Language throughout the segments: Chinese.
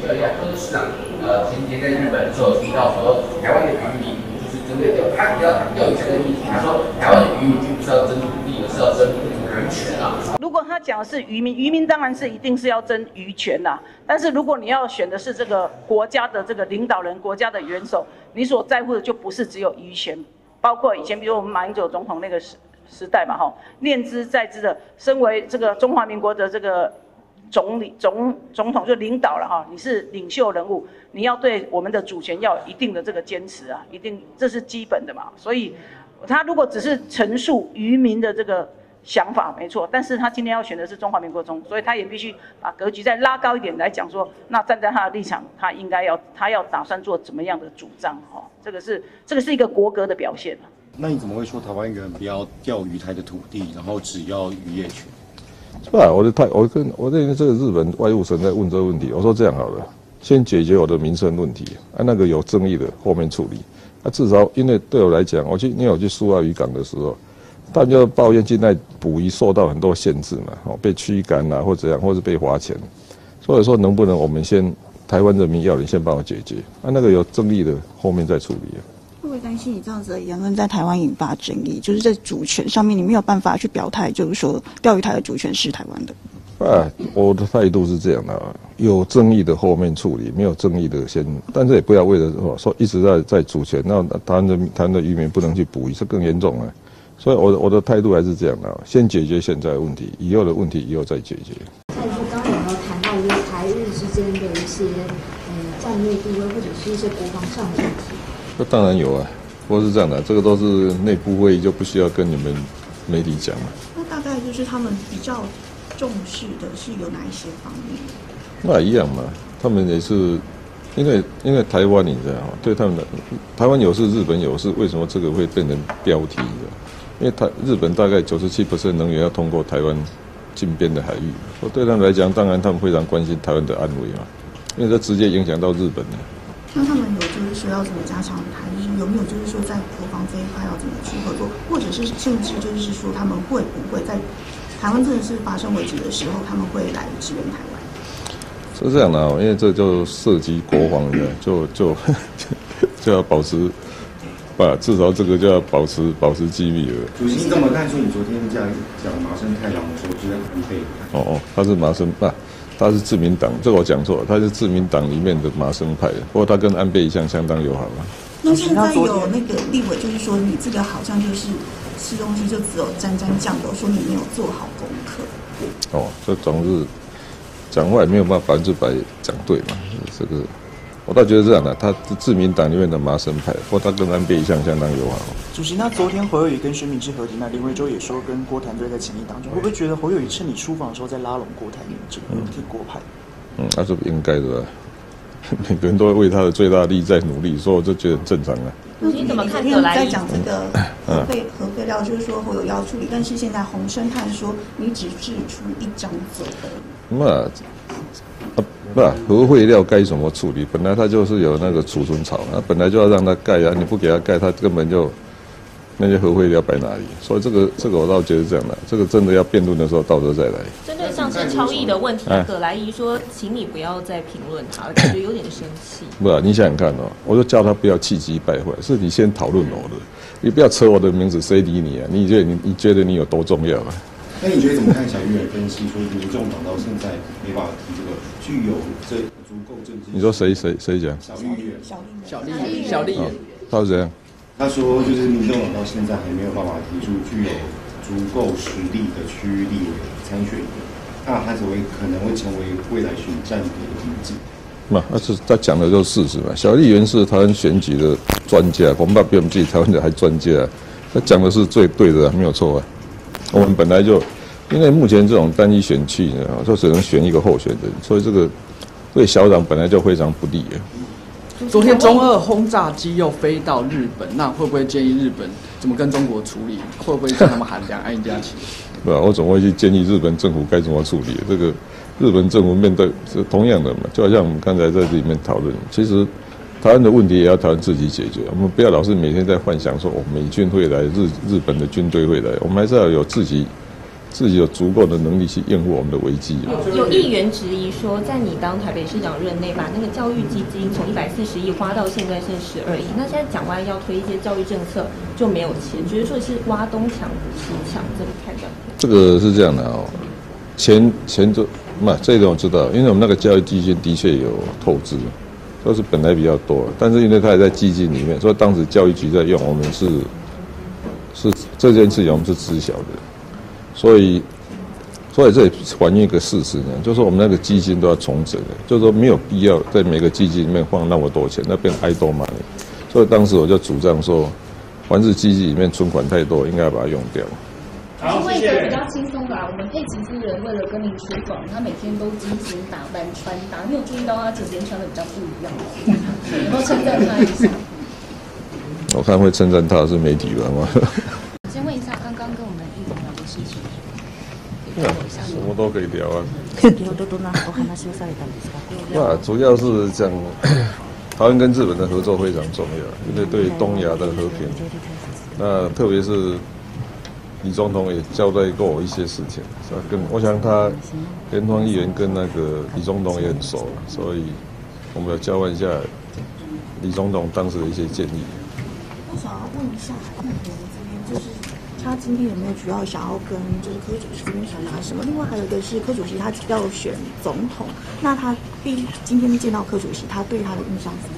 柯市长前几天在日本的时候提到说，台湾的渔民就是针对他比较钓鱼权的议题，他说台湾的渔民并不是要争土地，而是要争人权啊。 如果他讲的是渔民，渔民当然是一定是要争渔权啦。但是如果你要选的是这个国家的这个领导人、国家的元首，你所在乎的就不是只有渔权，包括以前比如我们马英九总统那个时代嘛，念兹在兹的，身为这个中华民国的这个总统就领导了哈，你是领袖人物，你要对我们的主权要有一定的这个坚持啊，一定这是基本的嘛。所以他如果只是陈述渔民的这个想法没错，但是他今天要选的是中华民国总统，所以他也必须把格局再拉高一点来讲说，那站在他的立场，他要打算做怎么样的主张哈，这个是一个国格的表现。 那你怎么会说台湾人不要钓鱼台的土地，然后只要渔业权？ 是吧？我认为这个日本外务省在问这个问题，我说这样好了，先解决我的民生问题，那个有争议的后面处理。至少因为对我来讲，因为我去苏澳渔港的时候，大家就抱怨现在捕鱼受到很多限制嘛，被驱赶啊，或怎样，或是被罚钱。所以说，能不能我们先台湾人民要人先帮我解决，那个有争议的后面再处理。 会不会担心你这样子的言论在台湾引发争议？就是在主权上面，你没有办法去表态，就是说钓鱼台的主权是台湾的。 我的态度是这样的，有争议的后面处理，没有争议的先，但是也不要为了说一直在主权，那台湾的渔民不能去捕鱼，这更严重了。所以我的态度还是这样的，先解决现在的问题，以后的问题以后再解决。 再说刚刚有没有谈到就是台日之间的一些战略地位或者是一些国防上的问题？ 那当然有啊，不过是这样的，这个都是内部会议，就不需要跟你们媒体讲了。 那大概就是他们比较重视的是有哪一些方面？ 那一样嘛，他们也是因为台湾你知道，对他们的台湾有事，日本有事，为什么这个会变成标题的？因为日本大概97%能源要通过台湾近边的海域，对他们来讲，当然他们非常关心台湾的安危嘛，因为这直接影响到日本的。 那他们有就是说要怎么加强台日？有没有就是说在国防这一块要怎么去合作，或者是甚至就是说他们会不会在台湾真的是发生危机的时候，他们会来支援台湾？ 是这样的，因为这就涉及国防的，就要保持，至少这个就要保持机密了。 主席怎么看？说你昨天讲麻生太郎说就是安倍？ 他是麻生他是自民党，这个我讲错了，他是自民党里面的麻生派的，不过他跟安倍一向相当友好嘛。 那现在有那个立委就是说，你这个好像就是吃东西就只有沾酱油，说你没有做好功课。 这总是讲话也没有办法100%讲对嘛，这个我倒觉得这样的，他是自民党里面的麻生派，不过他跟安倍一向相当友好。 主席，那昨天侯友宜跟薛明之合体，那林维洲也说跟郭台铭在情谊当中，会不会觉得侯友宜趁你出访的时候在拉拢郭台铭，这个替郭派？ 那是应该的吧。每个人都会为他的最大利益在努力，所以我就觉得很正常啊。 你怎么看？ 在讲这个核废料，就是说侯友宜要处理，但是现在洪胜汉说你只指出一张嘴而已。 核废料该怎么处理？本来它就是有那个储存槽，本来就要让它盖啊，你不给它盖，它根本就那些核废料摆哪里？所以这个我倒觉得这样的，这个真的要辩论的时候到时候再来。 针对上升超译的问题，葛莱仪说，请你不要再评论他了，感觉有点生气。 你想想看我就叫他不要气急败坏，是你先讨论我的，你不要扯我的名字，谁理你啊？你觉得你有多重要啊？ 那你觉得怎么看小玉来分析说，民众党到现在没办法提这个具有足够政治？ 你说谁讲？ 小丽， 他是怎样？ 他说就是民众党到现在还没有办法提出具有足够实力的区域立委参选人，那他可能会成为未来选战的瓶颈。 他讲的就是事实嘛。小丽媛是台湾选举的专家，恐怕比我们自己台湾的还专家。他讲的是最对的，没有错啊。我们本来就因为目前这种单一选区呢，就只能选一个候选人，所以这个对小党本来就非常不利啊。 昨天中俄轰炸机又飞到日本，那会不会建议日本怎么跟中国处理？会不会向他们喊两岸一家亲？ 我怎么会去建议日本政府该怎么处理？这个日本政府面对是同样的嘛，就好像我们刚才在这里面讨论，其实台湾的问题也要台湾自己解决。我们不要老是每天在幻想说美军会来，日本的军队会来，我们还是要有自己自己有足够的能力去应付我们的危机。 有议员质疑说，在你当台北市长任内，把那个教育基金从140亿花到现在剩12亿，那现在蒋万要推一些教育政策就没有钱，觉得说是挖东墙补西墙，这么看的？ 这个是这样的哦，钱就这一点我知道，因为我们那个教育基金的确有透支，就是本来比较多，但是因为它也在基金里面，所以当时教育局在用，我们是这件事情我们是知晓的。所以这也反映一个事实呢，就是说我们那个基金都要重整的，就是说没有必要在每个基金里面放那么多钱，那变idle money。所以当时我就主张说，凡是基金里面存款太多，应该要把它用掉。 请问一个比较轻松的，我们佩奇夫人为了跟您出访，她每天都精心打扮穿搭，你有注意到她今天穿的比较不一样吗？有没有称赞她一下？ 我看会称赞她是媒体人嘛。 先问一下，刚刚跟我们议员聊的事情。 什么都可以聊啊。主要是讲台湾跟日本的合作非常重要，因为对东亚的和平，那特别是李总统也交代过我一些事情，我想他联邦议员跟那个李总统也很熟，所以我们要交换一下李总统当时的一些建议。 我想要问一下议员这边，就是他今天有没有主要想要跟就是柯主席这边传达什么？另外还有一个是柯主席他要选总统，那他今天见到柯主席，他对他的印象是什么？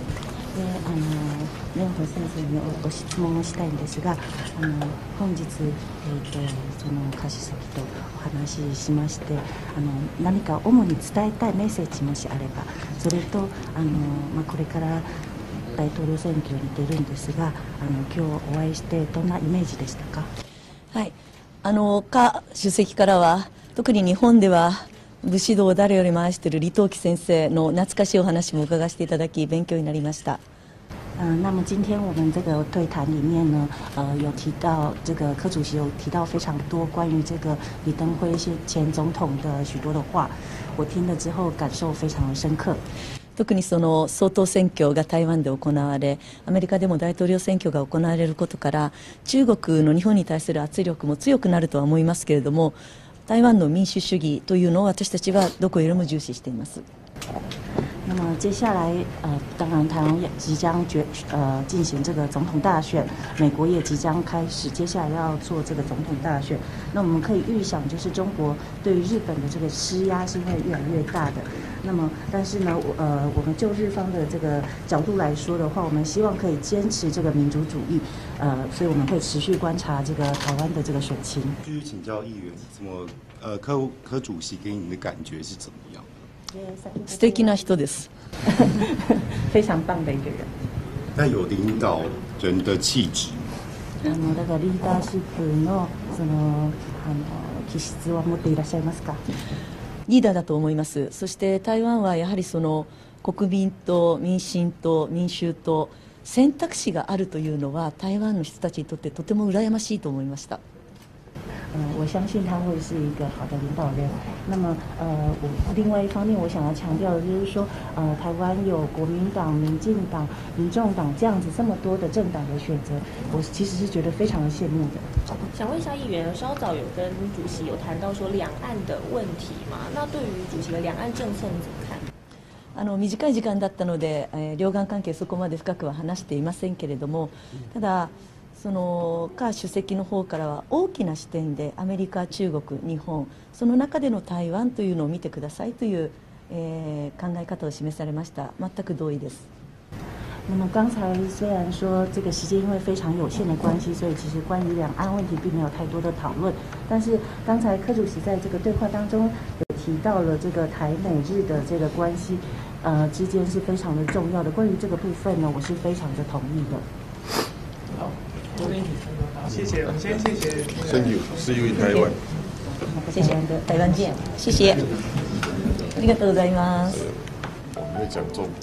蓮舫先生にご質問をしたいんですが、本日、その柯主席とお話ししまして、何か主に伝えたいメッセージもしあれば、それとこれから大統領選挙に出るんですが、今日お会いしてどんなイメージでしたか？ はい、柯主席からは特に日本では武士道を誰よりも愛している李登輝先生の懐かしいお話も伺わせていただき勉強になりました。 那么今天我们这个对谈里面呢，有提到这个柯主席有提到非常多关于这个李登辉前总统的许多的话，我听了之后感受非常的深刻。 特にその総統選挙が台湾で行われ、アメリカでも大統領選挙が行われることから、中国の日本に対する圧力も強くなるとは思いますけれども、台湾の民主主義というのを私たちはどこよりも重視しています。 那么接下来，当然台湾也即将进行这个总统大选，美国也即将开始，接下来要做这个总统大选。那我们可以预想，就是中国对于日本的这个施压是会越来越大的。那么，但是呢，我们就日方的这个角度来说的话，我们希望可以坚持这个民主主义，所以我们会持续观察这个台湾的这个选情。 继续请教议员，柯主席给你的感觉是怎么样？ 素敵な人です。 非常棒的一个人。 那有领导人的气质。 だからリーダーシップのその気質を持っていらっしゃいますか？ リーダーだと思います。そして台湾はやはりその国民と民進と民衆と選択肢があるというのは台湾の人たちにとってとても羨ましいと思いました。 我相信他会是一个好的领导人。那么，另外一方面，我想要强调的就是说，台湾有国民党、民进党、民众党这样子这么多的政党的选择，我其实是觉得非常的羡慕的。 想问一下议员，稍早有跟主席有谈到说两岸的问题嘛？那对于主席的两岸政策你怎么看？ 短い時間だったので、両岸関係そこまで深くは話していませんけれども、ただその柯主席の方からは大きな視点でアメリカ、中国、日本その中での台湾というのを見てくださいという、考え方を示されました。全く同意です。 那么刚才虽然说这个时间因为非常有限的关系，所以其实关于两岸问题并没有太多的讨论。但是刚才柯主席在这个对话当中也提到了这个台美日的这个关系，之间是非常的重要的。关于这个部分呢，我是非常的同意的。 好，谢谢，我们先谢谢。 Thank you. See you in Taiwan. 谢谢，台湾见。谢谢。ありがとうございます。 我们会讲中文。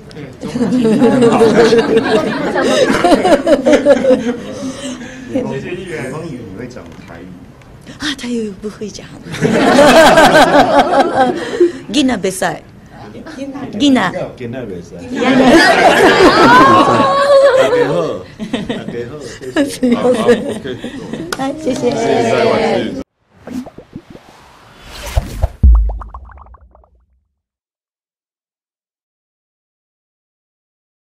谢谢议员。 方语你会讲台语？ 啊，台语不会讲。ギナベサイ。ギナ。 ギナベサイ。 大家好，大家好，谢谢。好，谢谢。